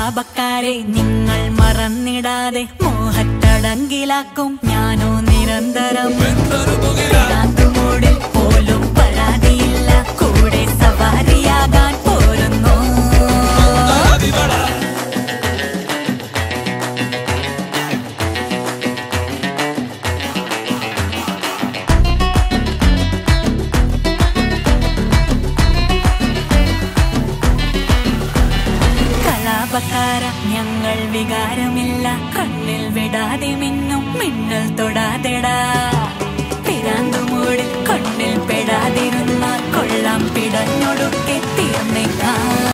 കലാപക്കാരെ നിങ്ങൾ മറന്നിടാതെ മോഹത്തടങ്കിലാക്കും ഞാനോ നിരന്തരം മൂടിൽ പോലും പരാതിയില്ല കൂടെ സവാരിയാകാൻ പോരുന്നു കലാപക്കാര ഞങ്ങൾ വികാരമില്ല കണ്ണിൽ വിടാതെ മിന്നും മിന്നൽ തൊടാതെടാ